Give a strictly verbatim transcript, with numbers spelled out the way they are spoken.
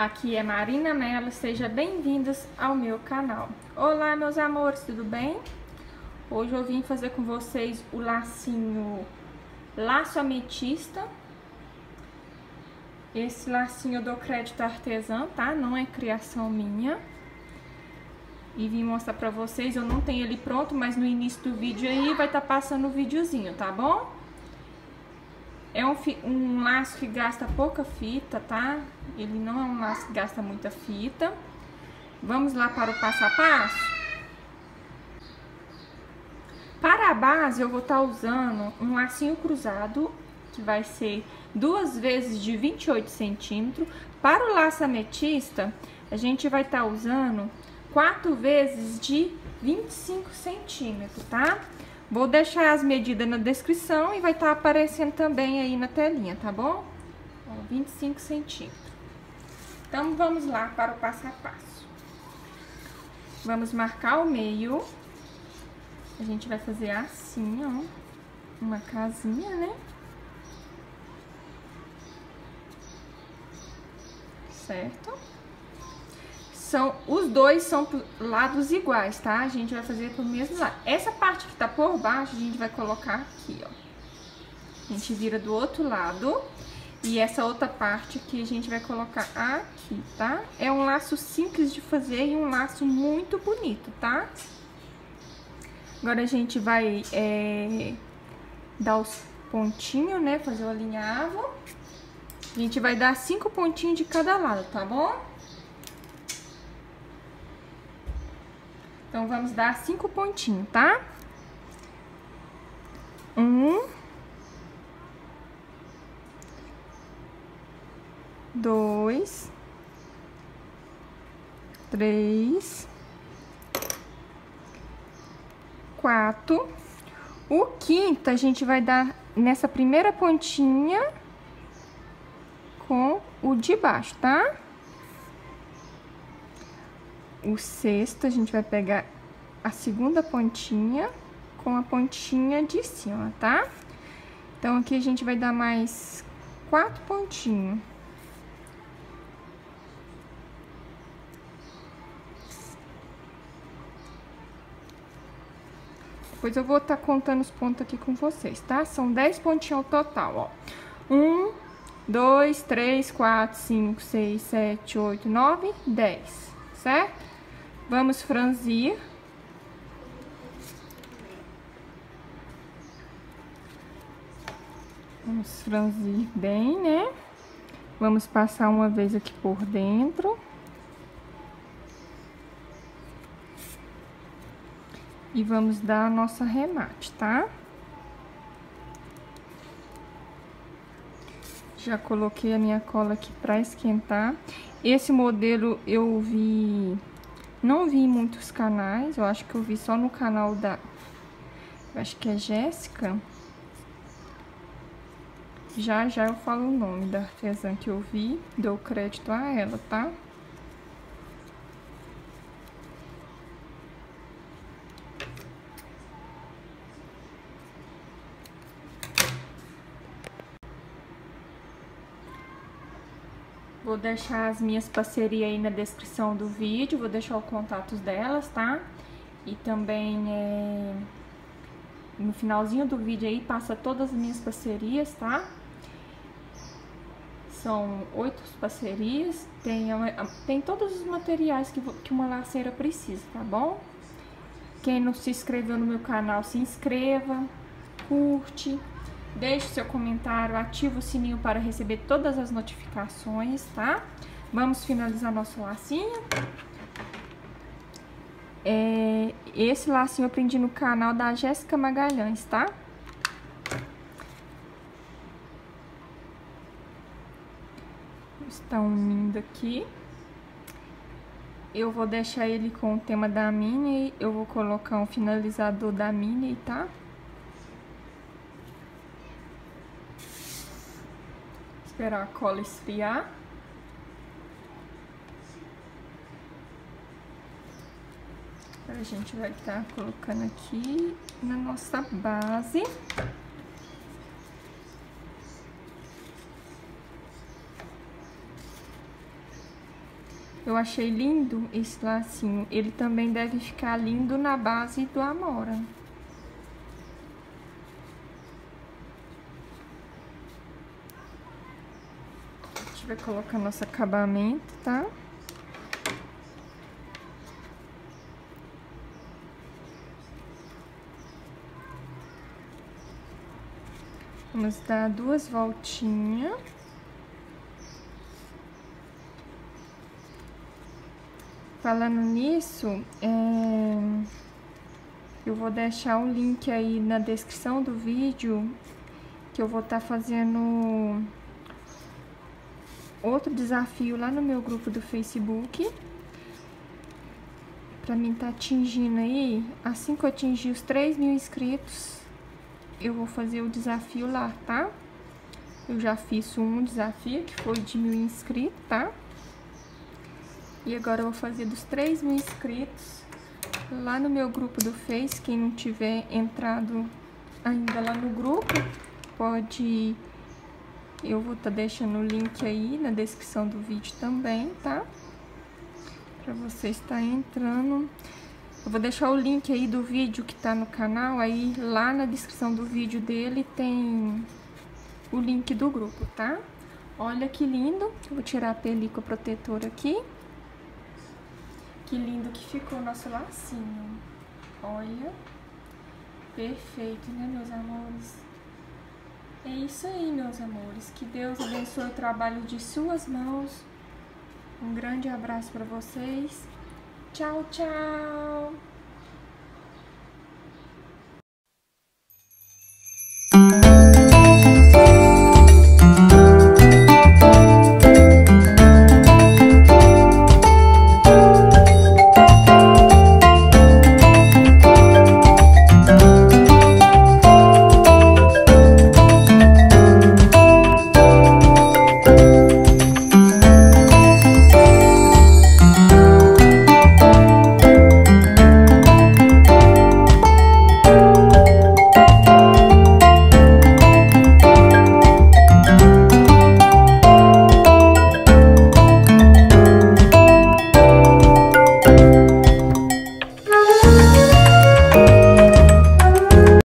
Aqui é Marina Mello, sejam bem-vindos ao meu canal. Olá, meus amores, tudo bem? Hoje eu vim fazer com vocês o lacinho laço ametista. Esse lacinho eu dou crédito artesã, tá? Não é criação minha. E vim mostrar pra vocês, eu não tenho ele pronto, mas no início do vídeo aí vai estar passando o videozinho, tá bom? É um, um laço que gasta pouca fita, tá? Ele não é um laço que gasta muita fita. Vamos lá para o passo a passo? Para a base, eu vou estar usando um lacinho cruzado, que vai ser duas vezes de vinte e oito centímetros. Para o laço ametista, a gente vai estar usando quatro vezes de vinte e cinco centímetros, tá? Vou deixar as medidas na descrição e vai estar aparecendo também aí na telinha, tá bom? Ó, vinte e cinco centímetros. Então, vamos lá para o passo a passo. Vamos marcar o meio. A gente vai fazer assim, ó. Uma casinha, né? Certo? São, os dois são lados iguais, tá? A gente vai fazer pro mesmo lado. Essa parte que tá por baixo, a gente vai colocar aqui, ó. A gente vira do outro lado. E essa outra parte aqui, a gente vai colocar aqui, tá? É um laço simples de fazer e um laço muito bonito, tá? Agora, a gente vai é, dar os pontinhos, né? Fazer o alinhavo. A gente vai dar cinco pontinhos de cada lado, tá bom? Então, vamos dar cinco pontinhos, tá? Um. Dois. Três. Quatro. O quinto, a gente vai dar nessa primeira pontinha com o de baixo, tá? O sexto, a gente vai pegar a segunda pontinha com a pontinha de cima, tá? Então, aqui a gente vai dar mais quatro pontinhos. Depois eu vou estar contando os pontos aqui com vocês, tá? São dez pontinhos ao total, ó. Um, dois, três, quatro, cinco, seis, sete, oito, nove, dez, certo? Vamos franzir. Vamos franzir bem, né? Vamos passar uma vez aqui por dentro. E vamos dar a nossa remate, tá? Já coloquei a minha cola aqui pra esquentar. Esse modelo eu vi... Não vi em muitos canais, eu acho que eu vi só no canal da... Eu acho que é Jéssica. Já, já eu falo o nome da artesã que eu vi, dou crédito a ela, tá? Vou deixar as minhas parcerias aí na descrição do vídeo, vou deixar os contatos delas, tá? E também é, no finalzinho do vídeo aí passa todas as minhas parcerias, tá? São oito parcerias, tem, tem todos os materiais que, que uma laceira precisa, tá bom? Quem não se inscreveu no meu canal, se inscreva, curte. Deixe seu comentário, ative o sininho para receber todas as notificações, tá? Vamos finalizar nosso lacinho. É, esse lacinho eu aprendi no canal da Jéssica Magalhães, tá? Está unindo aqui. Eu vou deixar ele com o tema da Minnie, eu vou colocar um finalizador da Minnie, tá? Esperar a cola esfriar. Agora a gente vai estar colocando aqui na nossa base. Eu achei lindo esse lacinho. Ele também deve ficar lindo na base do amora. A gente vai colocar nosso acabamento, tá? Vamos dar duas voltinhas. Falando nisso, é... eu vou deixar o link aí na descrição do vídeo, que eu vou estar tá fazendo outro desafio lá no meu grupo do Facebook. Pra mim tá atingindo aí, assim que eu atingir os três mil inscritos, eu vou fazer o desafio lá, tá? Eu já fiz um desafio que foi de mil inscritos, tá? E agora eu vou fazer dos três mil inscritos lá no meu grupo do Face. Quem não tiver entrado ainda lá no grupo, pode... Eu vou estar tá deixando o link aí na descrição do vídeo também, tá? Pra você estar entrando... Eu vou deixar o link aí do vídeo que tá no canal, aí lá na descrição do vídeo dele tem o link do grupo, tá? Olha que lindo. Eu vou tirar a película protetora aqui. Que lindo que ficou o nosso lacinho. Olha. Perfeito, né, meus amores? É isso aí, meus amores. Que Deus abençoe o trabalho de suas mãos. Um grande abraço pra vocês. Tchau, tchau!